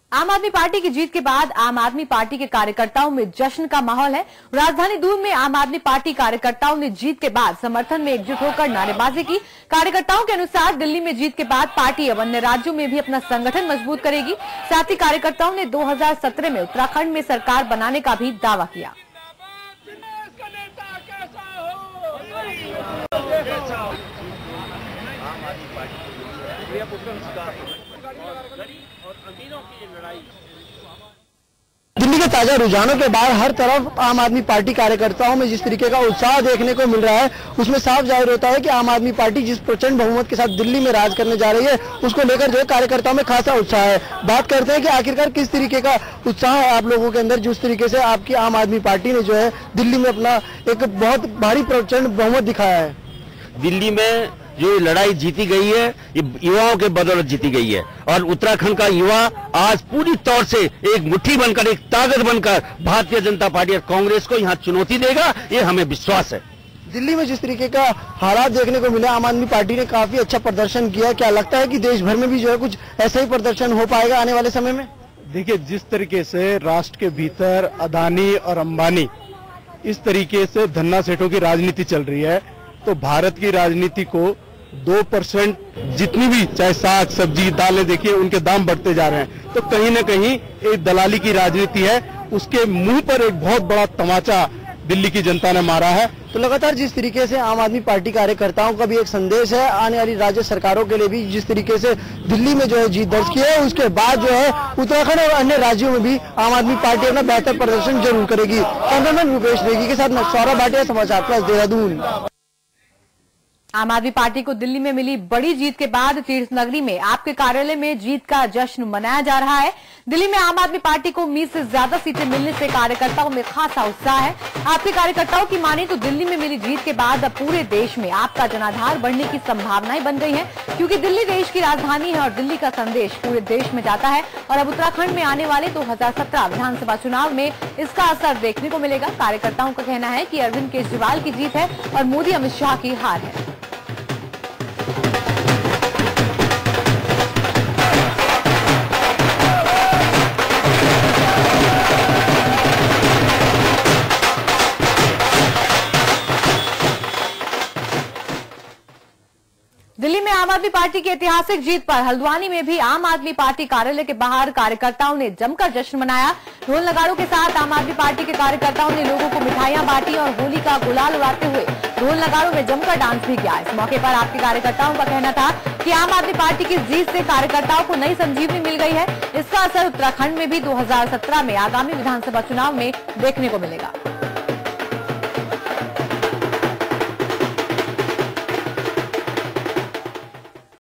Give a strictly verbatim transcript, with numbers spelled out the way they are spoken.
आम आदमी पार्टी की जीत के बाद आम आदमी पार्टी के कार्यकर्ताओं में जश्न का माहौल है। राजधानी दून में आम आदमी पार्टी कार्यकर्ताओं ने जीत के बाद समर्थन में एकजुट होकर नारेबाजी की। कार्यकर्ताओं के अनुसार दिल्ली में जीत के बाद पार्टी अब अन्य राज्यों में भी अपना संगठन मजबूत करेगी। साथ ही कार्यकर्ताओं ने दो हज़ार सत्रह में उत्तराखंड में सरकार बनाने का भी दावा किया। दिल्ली के ताजा रुझानों के बाद हर तरफ आम आदमी पार्टी कार्यकर्ताओं में जिस तरीके का उत्साह देखने को मिल रहा है, उसमें साफ जाहिर होता है कि आम आदमी पार्टी जिस प्रचंड बहुमत के साथ दिल्ली में राज करने जा रही है, उसको लेकर जो है कार्यकर्ताओं में खासा उत्साह है। बात करते हैं कि आखिरकार किस तरीके का उत्साह है आप लोगों के अंदर, जिस तरीके से आपकी आम आदमी पार्टी ने जो है दिल्ली में अपना एक बहुत भारी प्रचंड बहुमत दिखाया है। दिल्ली में जो लड़ाई जीती गई है ये युवाओं के बदौलत जीती गई है और उत्तराखंड का युवा आज पूरी तौर से एक मुट्ठी बनकर, एक ताकत बनकर भारतीय जनता पार्टी और कांग्रेस को यहाँ चुनौती देगा, ये हमें विश्वास है। दिल्ली में जिस तरीके का हालात देखने को मिले, आम आदमी पार्टी ने काफी अच्छा प्रदर्शन किया। क्या लगता है कि देश भर में भी जो है कुछ ऐसा ही प्रदर्शन हो पाएगा आने वाले समय में? देखिए, जिस तरीके से राष्ट्र के भीतर अदानी और अंबानी इस तरीके से धन्ना सेठों की राजनीति चल रही है, तो भारत की राजनीति को दो परसेंट जितनी भी चाहे साग सब्जी दालें देखिए उनके दाम बढ़ते जा रहे हैं, तो कहीं न कहीं एक दलाली की राजनीति है, उसके मुंह पर एक बहुत बड़ा तमाचा दिल्ली की जनता ने मारा है। तो लगातार जिस तरीके से आम आदमी पार्टी कार्यकर्ताओं का भी एक संदेश है आने वाली राज्य सरकारों के लिए भी, जिस तरीके से दिल्ली में जो है जीत दर्ज की है, उसके बाद जो है उत्तराखंड और अन्य राज्यों में भी आम आदमी पार्टी अपना बेहतर प्रदर्शन जरूर करेगी। कैमरामैन रुपेश नेगी के साथ सौरभ भाटिया, समाचार प्लस देहरादून। आम आदमी पार्टी को दिल्ली में मिली बड़ी जीत के बाद तीर्थ नगरी में आपके कार्यालय में जीत का जश्न मनाया जा रहा है। दिल्ली में आम आदमी पार्टी को उम्मीद से ज्यादा सीटें मिलने से कार्यकर्ताओं में खासा उत्साह है। आपके कार्यकर्ताओं की माने तो दिल्ली में मिली जीत के बाद अब पूरे देश में आपका जनाधार बढ़ने की संभावनाएं बन गई है, क्योंकि दिल्ली देश की राजधानी है और दिल्ली का संदेश पूरे देश में जाता है। और अब उत्तराखंड में आने वाले दो हजार सत्रह विधानसभा चुनाव में इसका असर देखने को मिलेगा। कार्यकर्ताओं का कहना है कि अरविंद केजरीवाल की जीत है और मोदी अमित शाह की हार है। दिल्ली में आम आदमी पार्टी की ऐतिहासिक जीत पर हल्द्वानी में भी आम आदमी पार्टी कार्यालय के बाहर कार्यकर्ताओं ने जमकर जश्न मनाया। ढोल नगाड़ों के साथ आम आदमी पार्टी के कार्यकर्ताओं ने लोगों को मिठाइयां बांटी और होली का गुलाल उड़ाते हुए ढोल नगाड़ों में जमकर डांस भी किया। इस मौके पर आपके कार्यकर्ताओं का कहना था कि आम आदमी पार्टी की जीत से कार्यकर्ताओं को नई संजीवनी मिल गई है। इसका असर उत्तराखंड में भी दो हजार सत्रह में आगामी विधानसभा चुनाव में देखने को मिलेगा।